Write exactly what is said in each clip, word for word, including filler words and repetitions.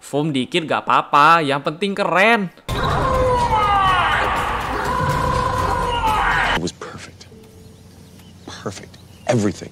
Foam dikit gak apa-apa, yang penting keren. It was perfect. Perfect. Everything.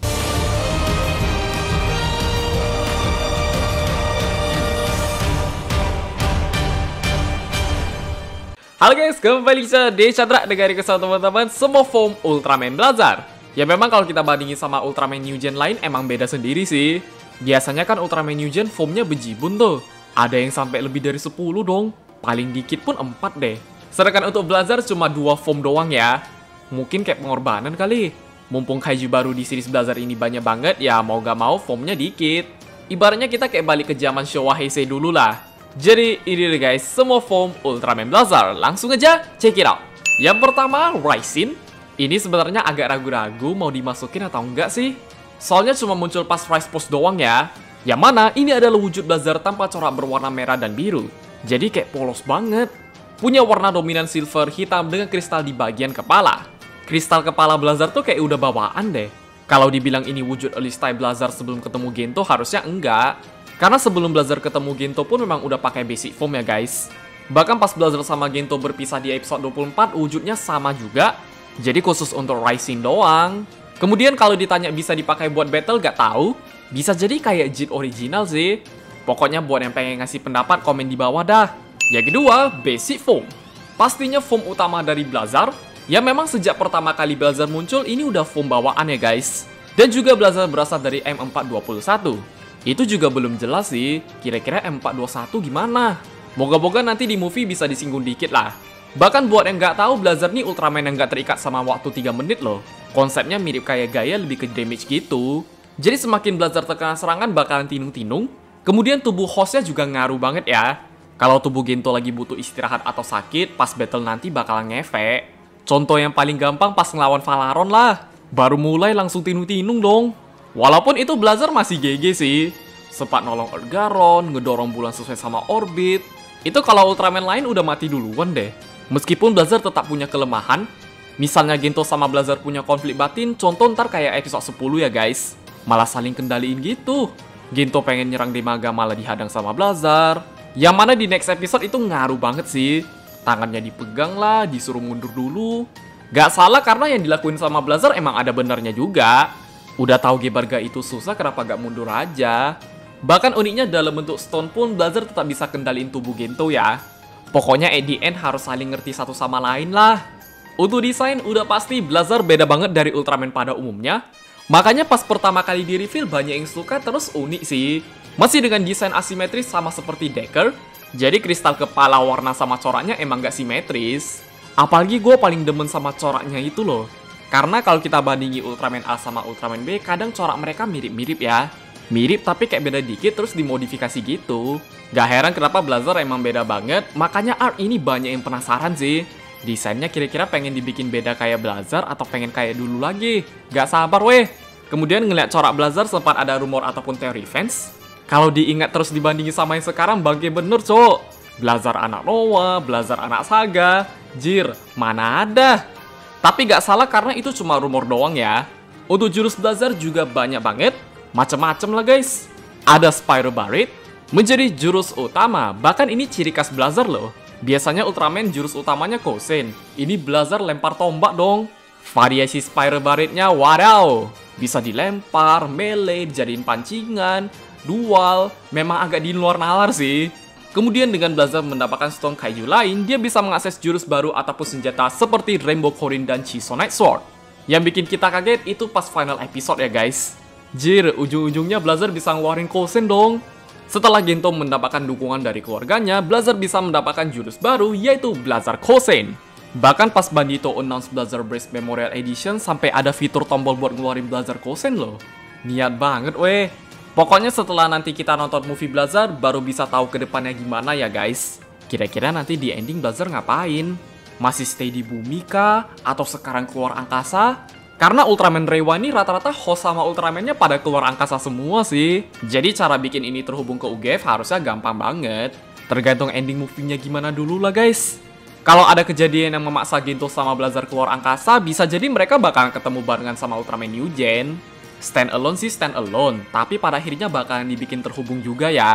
Halo guys, kembali di Chandra dengan request teman-teman semua foam Ultraman Blazar. Ya memang kalau kita bandingin sama Ultraman New Gen lain emang beda sendiri sih. Biasanya kan Ultraman New Gen foamnya bejibun tuh. Ada yang sampai lebih dari sepuluh dong. Paling dikit pun empat deh. Sedangkan untuk Blazar cuma dua foam doang ya. Mungkin kayak pengorbanan kali. Mumpung kaiju baru di series Blazar ini banyak banget, ya mau gak mau foamnya dikit. Ibaratnya kita kayak balik ke zaman Showa Heisei dulu lah. Jadi ini deh guys, semua foam Ultraman Blazar. Langsung aja check it out. Yang pertama, Rising. Ini sebenarnya agak ragu-ragu mau dimasukin atau enggak sih. Soalnya cuma muncul pas Rise Post doang ya. Yang mana ini adalah wujud Blazar tanpa corak berwarna merah dan biru. Jadi kayak polos banget. Punya warna dominan silver hitam dengan kristal di bagian kepala. Kristal kepala Blazar tuh kayak udah bawaan deh. Kalau dibilang ini wujud early style Blazar sebelum ketemu Gento harusnya enggak. Karena sebelum Blazar ketemu Gento pun memang udah pakai basic foam ya guys. Bahkan pas Blazar sama Gento berpisah di episode dua puluh empat, wujudnya sama juga. Jadi khusus untuk Rising doang. Kemudian kalau ditanya bisa dipakai buat battle gak tahu. Bisa jadi kayak Jit original sih. Pokoknya buat yang pengen ngasih pendapat komen di bawah dah. Yang kedua, basic foam. Pastinya foam utama dari Blazar. Ya memang sejak pertama kali Blazar muncul ini udah foam bawaan ya guys. Dan juga Blazar berasal dari M empat dua satu. Itu juga belum jelas sih, kira-kira M empat dua satu gimana? Moga-moga nanti di movie bisa disinggung dikit lah. Bahkan buat yang nggak tahu, Blazar nih Ultraman yang nggak terikat sama waktu tiga menit loh. Konsepnya mirip kayak gaya lebih ke damage gitu. Jadi semakin Blazar terkena serangan bakalan tinung-tinung. Kemudian tubuh hostnya juga ngaruh banget ya. Kalau tubuh Gento lagi butuh istirahat atau sakit, pas battle nanti bakalan ngefek. Contoh yang paling gampang pas ngelawan Valaron lah. Baru mulai langsung tinung-tinung dong. Walaupun itu Blazar masih G G sih. Sempat nolong Ergaron, ngedorong bulan sesuai sama orbit. Itu kalau Ultraman lain udah mati duluan deh. Meskipun Blazar tetap punya kelemahan. Misalnya Gento sama Blazar punya konflik batin, contoh ntar kayak episode sepuluh ya guys. Malah saling kendaliin gitu. Gento pengen nyerang Demaga malah dihadang sama Blazar. Yang mana di next episode itu ngaruh banget sih. Tangannya dipegang lah, disuruh mundur dulu. Gak salah karena yang dilakuin sama Blazar emang ada benernya juga. Udah tahu Gebarga itu susah, kenapa gak mundur aja? Bahkan uniknya dalam bentuk stone pun Blazar tetap bisa kendaliin tubuh Gento ya. Pokoknya at the end harus saling ngerti satu sama lain lah. Untuk desain udah pasti Blazar beda banget dari Ultraman pada umumnya. Makanya pas pertama kali di reveal banyak yang suka, terus unik sih. Masih dengan desain asimetris sama seperti Decker. Jadi kristal kepala warna sama coraknya emang gak simetris. Apalagi gue paling demen sama coraknya itu loh. Karena kalau kita bandingi Ultraman A sama Ultraman B, kadang corak mereka mirip-mirip ya. Mirip tapi kayak beda dikit terus dimodifikasi gitu. Gak heran kenapa Blazar emang beda banget, makanya art ini banyak yang penasaran sih. Desainnya kira-kira pengen dibikin beda kayak Blazar atau pengen kayak dulu lagi. Gak sabar weh. Kemudian ngeliat corak Blazar sempat ada rumor ataupun teori fans. Kalau diingat terus dibandingin sama yang sekarang bangke bener cok. Blazar anak Noah, Blazar anak Saga. Jir, mana ada. Tapi gak salah karena itu cuma rumor doang ya. Untuk jurus Blazar juga banyak banget. Macem-macem lah guys. Ada Spyro Barret menjadi jurus utama. Bahkan ini ciri khas Blazar loh. Biasanya Ultraman jurus utamanya Kosen. Ini Blazar lempar tombak dong. Variasi Spyro Barret-nya wadaw. Bisa dilempar, melee, dijadiin pancingan, dual. Memang agak di luar nalar sih. Kemudian dengan Blazar mendapatkan stone kaiju lain, dia bisa mengakses jurus baru ataupun senjata seperti Rainbow Corin dan Chisonite Sword. Yang bikin kita kaget itu pas final episode ya guys. Jir, ujung-ujungnya Blazar bisa ngeluarin Kosen dong. Setelah Gento mendapatkan dukungan dari keluarganya, Blazar bisa mendapatkan jurus baru yaitu Blazar Kosen. Bahkan pas Bandito announce Blazar Brace Memorial Edition sampai ada fitur tombol buat ngeluarin Blazar Kosen loh. Niat banget weh. Pokoknya setelah nanti kita nonton movie Blazar, baru bisa tahu ke depannya gimana ya guys. Kira-kira nanti di ending Blazar ngapain? Masih stay di bumi kah? Atau sekarang keluar angkasa? Karena Ultraman Reiwa ini rata-rata host sama Ultramannya pada keluar angkasa semua sih. Jadi cara bikin ini terhubung ke U G F harusnya gampang banget. Tergantung ending movie-nya gimana dulu lah guys. Kalau ada kejadian yang memaksa Gento sama Blazar keluar angkasa, bisa jadi mereka bakalan ketemu barengan sama Ultraman New Gen. Stand alone sih stand alone, tapi pada akhirnya bakalan dibikin terhubung juga ya.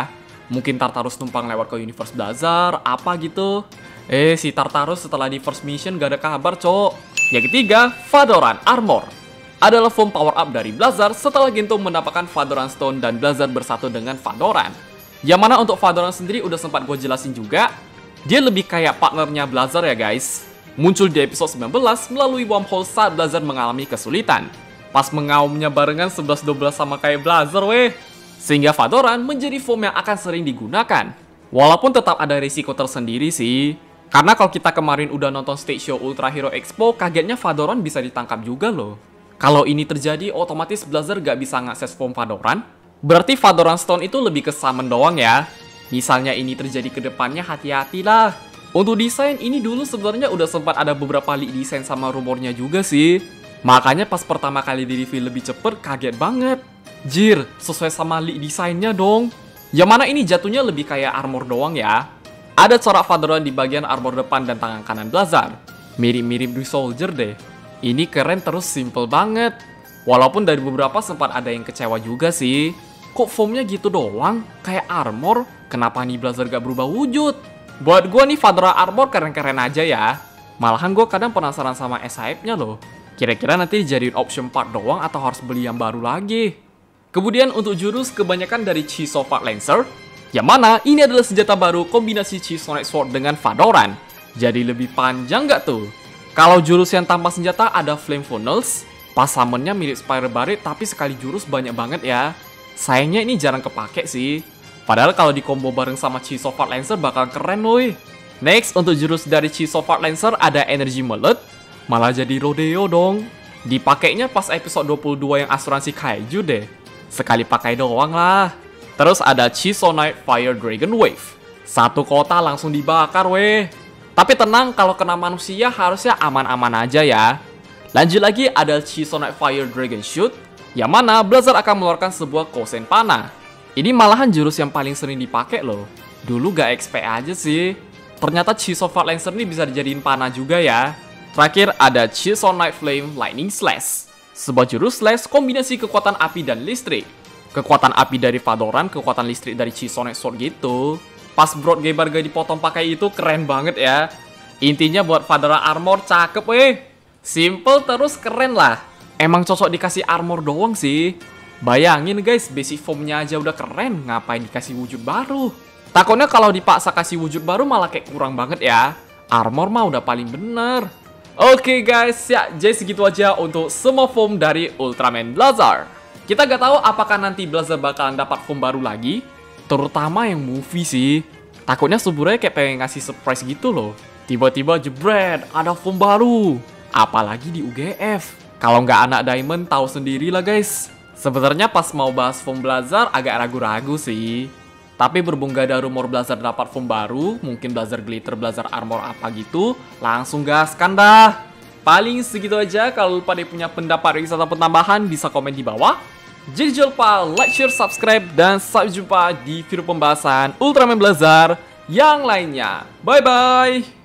Mungkin Tartarus numpang lewat ke Universe Blazar, apa gitu. Eh, si Tartarus setelah di first mission gak ada kabar, cok. Yang ketiga, Fadoran Armor. Adalah form power up dari Blazar setelah Gento mendapatkan Fadoran Stone dan Blazar bersatu dengan Fadoran. Yang mana untuk Fadoran sendiri udah sempat gue jelasin juga. Dia lebih kayak partnernya Blazar ya guys. Muncul di episode sembilan belas melalui wormhole saat Blazar mengalami kesulitan. Pas mengaumnya barengan sebelas dua belas sama kayak Blazar weh. Sehingga Fadoran menjadi form yang akan sering digunakan. Walaupun tetap ada risiko tersendiri sih. Karena kalau kita kemarin udah nonton stage show Ultra Hero Expo, kagetnya Fadoran bisa ditangkap juga loh. Kalau ini terjadi, otomatis Blazar gak bisa ngakses form Fadoran. Berarti Fadoran Stone itu lebih ke summon doang ya. Misalnya ini terjadi ke depannya, hati-hatilah. Untuk desain ini dulu sebenarnya udah sempat ada beberapa leak desain sama rumornya juga sih. Makanya pas pertama kali di review lebih cepet, kaget banget. Jir, sesuai sama leak desainnya dong. Yang mana ini jatuhnya lebih kayak armor doang ya. Ada corak Fadoran di bagian armor depan dan tangan kanan Blazar. Mirip-mirip di Soldier deh. Ini keren terus simple banget. Walaupun dari beberapa sempat ada yang kecewa juga sih. Kok formnya gitu doang? Kayak armor? Kenapa nih Blazar gak berubah wujud? Buat gue nih Fadora Armor keren-keren aja ya. Malahan gue kadang penasaran sama S H F-nya loh. Kira-kira nanti dijadiin option part doang atau harus beli yang baru lagi? Kemudian untuk jurus kebanyakan dari Chi Sofat Lancer, yang mana ini adalah senjata baru kombinasi Chi Sonic Sword dengan Fadoran. Jadi lebih panjang gak tuh? Kalau jurus yang tanpa senjata ada Flame Funnels, pas summonnya mirip Spire Barret tapi sekali jurus banyak banget ya. Sayangnya ini jarang kepake sih. Padahal kalau di combo bareng sama Chi Sofat Lancer bakal keren woy. Next untuk jurus dari Chi Sofat Lancer ada Energy Mullet. Malah jadi rodeo dong. Dipakainya pas episode dua puluh dua yang asuransi kaiju deh. Sekali pakai doang lah. Terus ada Chi Sonite Fire Dragon Wave. Satu kota langsung dibakar weh. Tapi tenang, kalau kena manusia harusnya aman-aman aja ya. Lanjut lagi ada Chi Sonite Fire Dragon Shoot, yang mana Blazar akan mengeluarkan sebuah kosen panah. Ini malahan jurus yang paling sering dipakai loh. Dulu gak X P aja sih. Ternyata Chi Sofat Lancer ini bisa dijadiin panah juga ya. Terakhir ada Chi Sonite Flame Lightning Slash. Sebuah jurus slash kombinasi kekuatan api dan listrik. Kekuatan api dari Fadoran, kekuatan listrik dari Chi Sonic Sword gitu. Pas Broad Gamer gak dipotong pakai itu keren banget ya. Intinya buat Fadora Armor cakep weh. Simple terus keren lah. Emang cocok dikasih armor doang sih. Bayangin guys, basic formnya aja udah keren, ngapain dikasih wujud baru? Takutnya kalau dipaksa kasih wujud baru malah kayak kurang banget ya. Armor mah udah paling bener. Oke guys, ya jadi segitu aja untuk semua form dari Ultraman Blazar. Kita gak tahu apakah nanti Blazar bakalan dapat form baru lagi, terutama yang movie sih. Takutnya Suburaya kayak pengen ngasih surprise gitu loh. Tiba-tiba jebret, ada form baru. Apalagi di U G F. Kalau nggak anak Diamond tahu sendiri lah guys. Sebenarnya pas mau bahas form Blazar agak ragu-ragu sih. Tapi berhubung gak ada rumor Blazar dapat form baru, mungkin Blazar Glitter, Blazar Armor apa gitu, langsung gaskan dah. Paling segitu aja. Kalau lupa dia punya pendapat atau penambahan bisa komen di bawah. Jadi jangan lupa like, share, subscribe, dan sampai jumpa di video pembahasan Ultraman Blazar yang lainnya. Bye-bye!